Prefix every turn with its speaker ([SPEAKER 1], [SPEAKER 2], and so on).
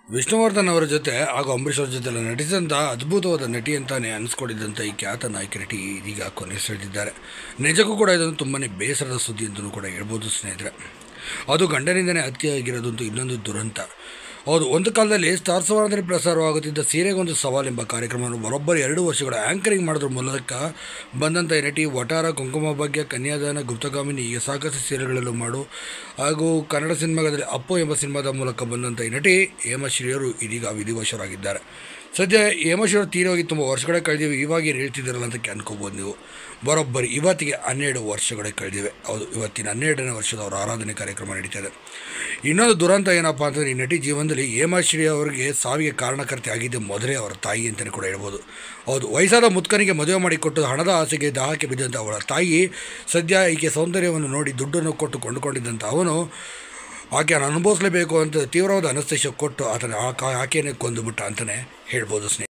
[SPEAKER 1] ವಿಷ್ಣುವರ್ಧನ್ ಅವರ ಜೊತೆ ಹಾಗೂ ಅಂಬರೀಷ್ ಅವರ ಜೊತೆ ನಟಿಸಿದಂಥ ಅದ್ಭುತವಾದ ನಟಿ ಅಂತಾನೆ ಅನಿಸ್ಕೊಂಡಿದ್ದಂಥ ಈ ಖ್ಯಾತ ನಾಯಕ ನಟಿ ಇದೀಗ ಕೊನೆ ಸೆಳೆದಿದ್ದಾರೆ. ನಿಜಕ್ಕೂ ಕೂಡ ಇದೊಂದು ತುಂಬಾ ಬೇಸರದ ಸುದ್ದಿ ಅಂತಲೂ ಕೂಡ ಹೇಳ್ಬೋದು ಸ್ನೇಹಿತರೆ. ಅದು ಗಂಡನಿಂದನೇ ಹತ್ಯೆಯಾಗಿರೋದಂತೂ ಇನ್ನೊಂದು ದುರಂತ. ಹೌದು, ಒಂದು ಕಾಲದಲ್ಲಿ ಸ್ಟಾರ್ ಸವಾರದಲ್ಲಿ ಪ್ರಸಾರವಾಗುತ್ತಿದ್ದ ಸೀರೆಗೊಂದು ಸವಾಲ್ ಎಂಬ ಕಾರ್ಯಕ್ರಮವನ್ನು ಬರೋಬ್ಬರಿ 2 ವರ್ಷಗಳ ಆ್ಯಂಕರಿಂಗ್ ಮಾಡೋದ್ರ ಮೂಲಕ ಬಂದಂಥ ಈ ನಟಿ ವಟಾರ, ಕುಂಕುಮ ಭಾಗ್ಯ, ಕನ್ಯಾದಾನ, ಗುಪ್ತಗಾಮಿನಿ ಹೀಗೆ ಸಾಕಷ್ಟು ಸೀರಿಯಲ್ಗಳಲ್ಲೂ ಮಾಡು ಹಾಗೂ ಕನ್ನಡ ಸಿನಿಮಾದಲ್ಲಿ ಅಪ್ಪು ಎಂಬ ಸಿನಿಮಾದ ಮೂಲಕ ಬಂದಂಥ ಈ ನಟಿ ಹೇಮಶ್ರೀಯವರು ಇದೀಗ ವಿಧಿವಶರಾಗಿದ್ದಾರೆ. ಸದ್ಯ ಹೇಮಶ್ರೀಯವರು ತೀರೋಗಿ ತುಂಬ ವರ್ಷಗಳೇ ಕಳೆದಿವೆ. ಇವಾಗ ಏನು ಹೇಳ್ತಿದ್ದಾರಲ್ಲ ಅಂತ ಅನ್ಕೋಬೋದು ನೀವು. ಬರೋಬ್ಬರಿ ಇವತ್ತಿಗೆ 12 ವರ್ಷಗಳೇ ಕಳೆದಿವೆ. ಹೌದು, ಇವತ್ತಿನ 12ನೇ ವರ್ಷದ ಅವರ ಆರಾಧನೆ ಕಾರ್ಯಕ್ರಮ ನಡೀತಾ ಇದೆ. ಇನ್ನೊಂದು ದುರಂತ ಏನಪ್ಪ ಅಂತಂದರೆ, ಈ ನಟಿ ಜೀವನದಲ್ಲಿ ಹೇಮಶ್ರೀ ಅವರಿಗೆ ಸಾವಿಗೆ ಕಾರಣಕರ್ತೆ ಆಗಿದ್ದೆ ಮೊದಲೇ ಅವರ ತಾಯಿ ಅಂತಲೇ ಕೂಡ ಹೇಳ್ಬೋದು. ಹೌದು, ವಯಸ್ಸಾದ ಮುತ್ಕನಿಗೆ ಮದುವೆ ಮಾಡಿಕೊಟ್ಟು ಹಣದ ಆಸೆಗೆ ದಾಹಕ್ಕೆ ಬಿದ್ದಂಥ ಅವಳ ತಾಯಿ ಸದ್ಯ ಈಕೆ ಸೌಂದರ್ಯವನ್ನು ನೋಡಿ ದುಡ್ಡನ್ನು ಕೊಟ್ಟು ಕೊಂಡುಕೊಂಡಿದ್ದಂಥ ಅವನು ಆಕೆಯನ್ನು ಅನುಭವಿಸಲೇಬೇಕು ಅಂತ ತೀವ್ರವಾದ ಅನಸ್ತೇಶ ಕೊಟ್ಟು ಆಕೆಯನ್ನೇ ಕೊಂದುಬಿಟ್ಟ ಅಂತಲೇ ಹೇಳ್ಬೋದು ಸ್ನೇಹಿತರೆ.